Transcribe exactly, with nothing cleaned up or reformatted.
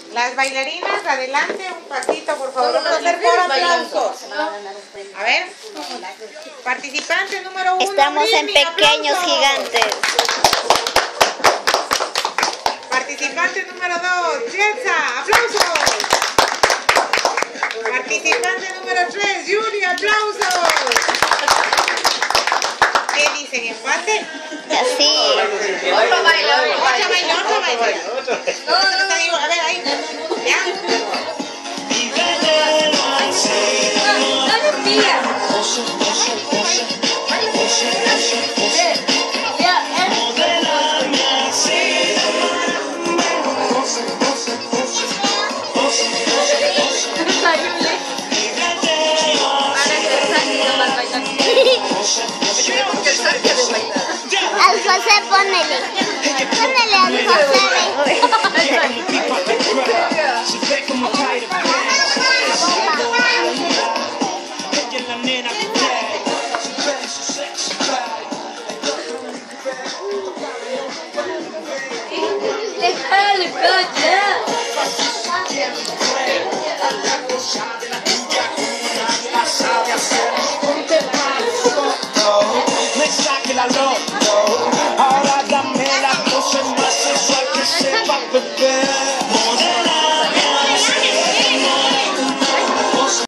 Las bailarinas, adelante, un pasito, por favor. Vamos a hacer por aplausos. A ver, participante número uno. Estamos en Pequeños Gigantes. Participante número dos, Yetza, aplausos. Participante número tres, Yuri, aplausos. ¿Qué dicen? ¿Empate? Así. Otro baile, otro Otro baile, otro baile. No, no, no, digo, a ver.